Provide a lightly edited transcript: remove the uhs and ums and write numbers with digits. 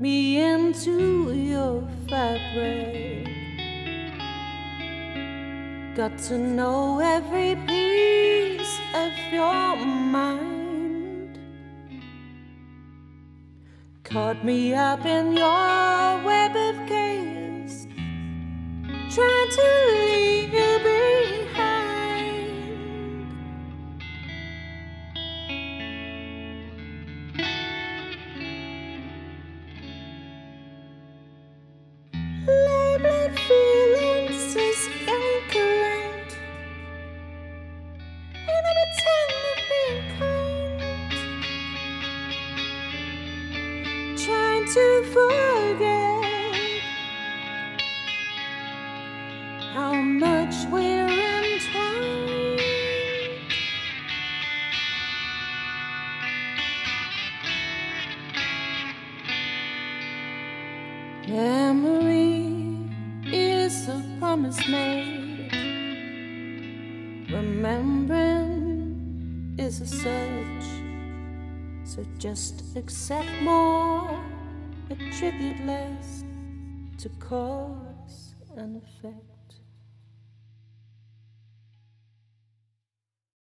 me into your fabric. Got to know every piece of your mind. Caught me up in your web of chaos, trying to leave you behind. Labeled feelings as incorrect, and I pretend to be kind, trying to forget how much we're entwined. Memory is a promise made. Remembering is a search. So just accept more, attribute less to cause and effect.